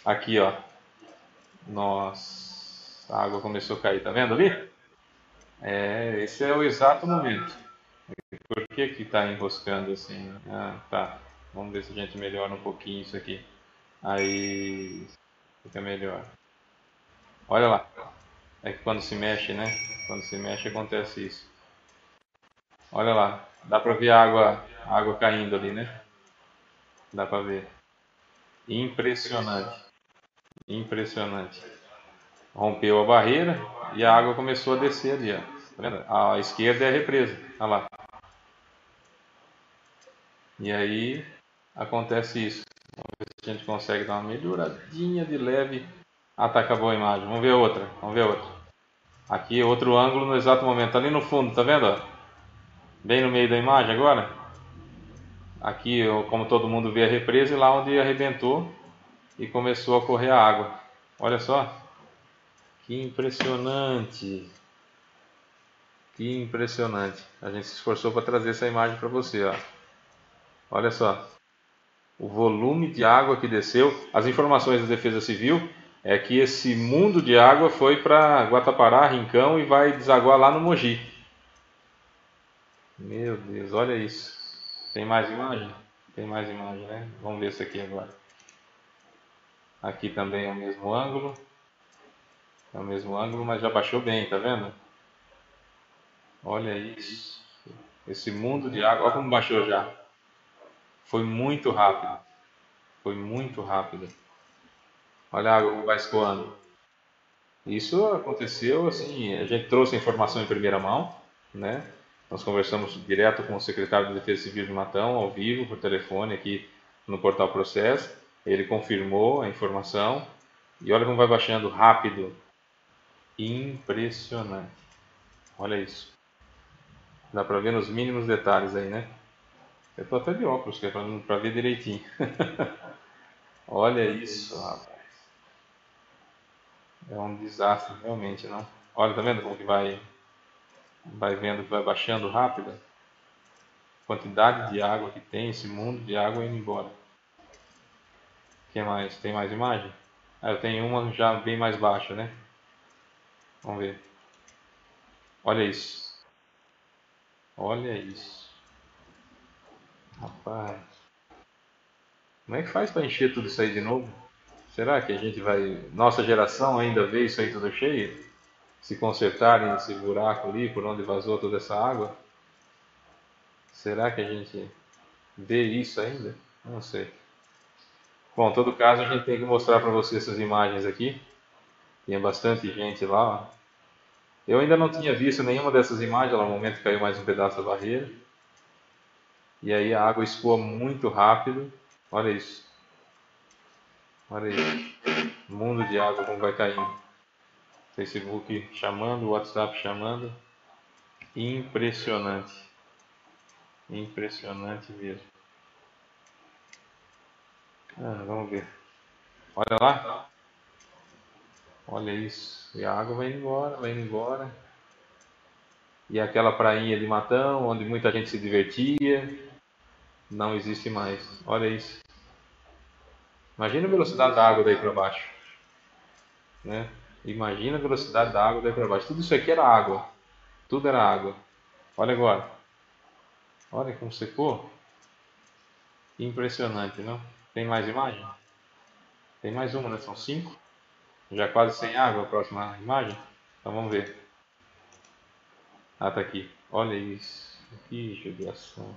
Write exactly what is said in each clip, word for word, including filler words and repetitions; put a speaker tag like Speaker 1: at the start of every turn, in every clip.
Speaker 1: Aqui, ó. Nossa, a água começou a cair, tá vendo ali? É, esse é o exato momento. Por que que tá enroscando assim? Ah, tá. Vamos ver se a gente melhora um pouquinho isso aqui. Aí fica melhor. Olha lá. É que quando se mexe, né? Quando se mexe acontece isso. Olha lá. Dá pra ver a água, a água caindo ali, né? Dá pra ver. Impressionante. Impressionante. Rompeu a barreira e a água começou a descer ali, ó. Tá vendo? À esquerda é a represa. Olha lá. E aí acontece isso. A gente consegue dar uma melhoradinha de leve. Ah, tá, acabou a imagem. Vamos ver outra. Vamos ver outra. Aqui outro ângulo no exato momento. Ali no fundo, tá vendo? Ó? Bem no meio da imagem agora. Aqui, como todo mundo vê a represa, e lá onde arrebentou e começou a correr a água. Olha só. Que impressionante. Que impressionante. A gente se esforçou para trazer essa imagem para você, ó. Olha só. O volume de água que desceu. As informações da Defesa Civil é que esse mundo de água foi para Guatapará, Rincão e vai desaguar lá no Mogi. Meu Deus, olha isso. Tem mais imagem? Tem mais imagem, né? Vamos ver isso aqui agora. Aqui também é o mesmo ângulo. É o mesmo ângulo, mas já baixou bem, tá vendo? Olha isso. Esse mundo de água, olha como baixou já. Foi muito rápido. Foi muito rápido. Olha a água como vai escoando. Isso aconteceu assim, a gente trouxe a informação em primeira mão, né? Nós conversamos direto com o secretário de Defesa Civil de Matão, ao vivo, por telefone, aqui no Portal Processo. Ele confirmou a informação e olha como vai baixando rápido. Impressionante. Olha isso. Dá para ver nos mínimos detalhes aí, né? Eu tô até de óculos, que é para ver direitinho. Olha isso, rapaz. É um desastre, realmente, não? Olha, tá vendo como que vai, vai vendo que vai baixando rápido? A quantidade de água que tem, esse mundo de água indo embora. O que mais? Tem mais imagem? Ah, eu tenho uma já bem mais baixa, né? Vamos ver. Olha isso. Olha isso. Rapaz. Como é que faz para encher tudo isso aí de novo? Será que a gente vai. Nossa geração ainda vê isso aí tudo cheio? Se consertarem esse buraco ali por onde vazou toda essa água? Será que a gente vê isso ainda? Não sei. Bom, em todo caso, a gente tem que mostrar para você essas imagens aqui. Tinha bastante gente lá. Eu ainda não tinha visto nenhuma dessas imagens. Lá no momento caiu mais um pedaço da barreira. E aí a água escoa muito rápido. Olha isso. Olha isso. Mundo de água como vai caindo. Facebook chamando, WhatsApp chamando. Impressionante. Impressionante mesmo. Ah, vamos ver. Olha lá. Olha isso. E a água vai indo embora, vai indo embora. E aquela prainha de Matão, onde muita gente se divertia, não existe mais. Olha isso. Imagina a velocidade da água daí para baixo, né? Imagina a velocidade da água daí para baixo. Tudo isso aqui era água. Tudo era água. Olha agora. Olha como secou. Impressionante, não? Tem mais imagem? Tem mais uma, né? São cinco. Já quase sem água a próxima imagem. Então vamos ver. Ah, tá aqui. Olha isso. Que judiação.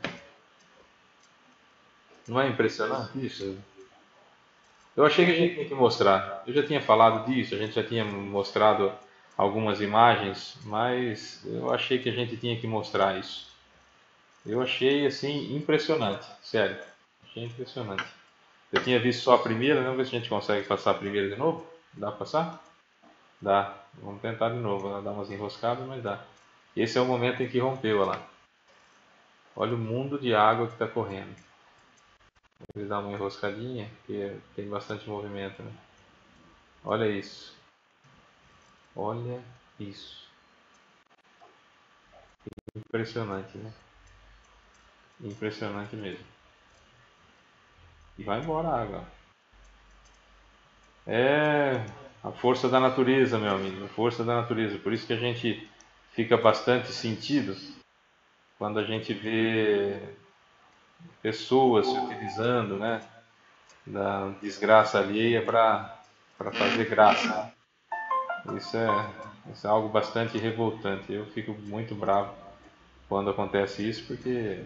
Speaker 1: Não é impressionante isso? Eu achei que a gente tinha que mostrar. Eu já tinha falado disso, a gente já tinha mostrado algumas imagens, mas eu achei que a gente tinha que mostrar isso. Eu achei assim impressionante, sério. Achei impressionante. Eu tinha visto só a primeira, né? Vamos ver se a gente consegue passar a primeira de novo. Dá para passar? Dá. Vamos tentar de novo. Ela dá umas enroscadas, mas dá. Esse é o momento em que rompeu ela. Olha o mundo de água que está correndo. Ele dá uma enroscadinha, porque tem bastante movimento, né? Olha isso. Olha isso. Impressionante, né? Impressionante mesmo. E vai embora a água. É a força da natureza, meu amigo, a força da natureza. Por isso que a gente fica bastante sentido quando a gente vê pessoas se utilizando, né, da desgraça alheia para para fazer graça. Isso é, isso é algo bastante revoltante. Eu fico muito bravo quando acontece isso, porque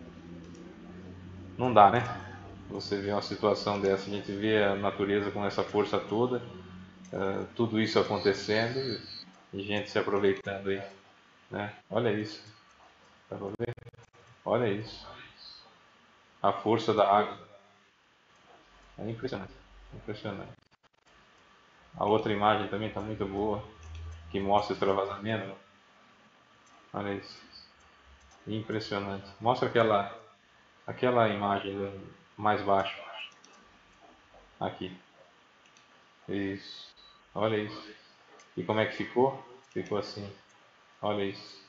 Speaker 1: não dá, né? Você vê uma situação dessa, a gente vê a natureza com essa força toda, uh, tudo isso acontecendo e gente se aproveitando aí, né? Olha isso, dá pra ver? Olha isso, a força da água, é impressionante, impressionante. A outra imagem também está muito boa, que mostra o extravasamento, olha isso, impressionante. Mostra aquela, aquela imagem mais baixo, aqui, isso, olha isso. E como é que ficou? Ficou assim, olha isso,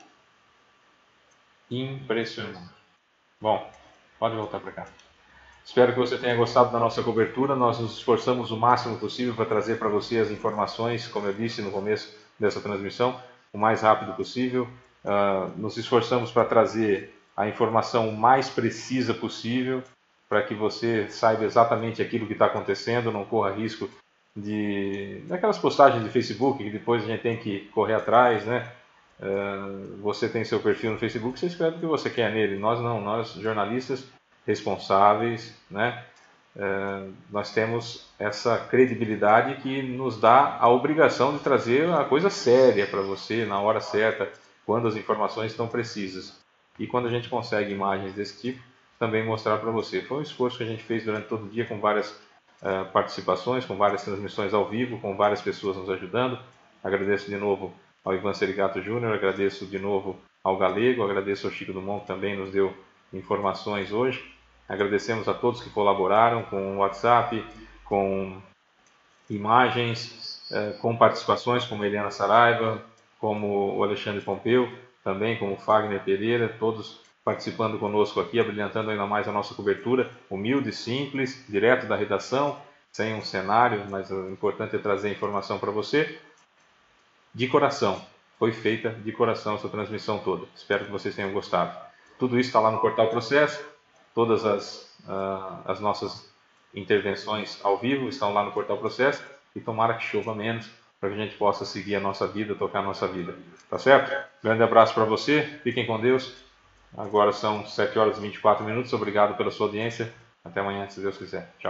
Speaker 1: impressionante. Bom, pode voltar para cá. Espero que você tenha gostado da nossa cobertura. Nós nos esforçamos o máximo possível para trazer para você as informações, como eu disse no começo dessa transmissão, o mais rápido possível. Uh, nos esforçamos para trazer a informação mais precisa possível, para que você saiba exatamente aquilo que está acontecendo, não corra risco de daquelas postagens de Facebook que depois a gente tem que correr atrás, né? Uh, você tem seu perfil no Facebook, você escreve o que você quer nele. Nós não, nós jornalistas responsáveis, né? Uh, nós temos essa credibilidade que nos dá a obrigação de trazer a coisa séria para você na hora certa, quando as informações estão precisas. E quando a gente consegue imagens desse tipo, também mostrar para você. Foi um esforço que a gente fez durante todo o dia com várias uh, participações, com várias transmissões ao vivo, com várias pessoas nos ajudando. Agradeço de novo ao Ivan Serigato Júnior, agradeço de novo ao Galego, agradeço ao Chico Dumont que também nos deu informações hoje. Agradecemos a todos que colaboraram com o WhatsApp, com imagens, com participações como a Eliana Saraiva, como o Alexandre Pompeu, também como o Fagner Pereira, todos participando conosco aqui, abrilhantando ainda mais a nossa cobertura, humilde, simples, direto da redação, sem um cenário, mas o importante é trazer informação para você. De coração, foi feita de coração essa transmissão toda. Espero que vocês tenham gostado. Tudo isso está lá no Portal Processo, todas as, uh, as nossas intervenções ao vivo estão lá no Portal Processo e tomara que chova menos para que a gente possa seguir a nossa vida, tocar a nossa vida. Tá certo? Grande abraço para você, fiquem com Deus. Agora são sete horas e vinte e quatro minutos, obrigado pela sua audiência. Até amanhã, se Deus quiser. Tchau.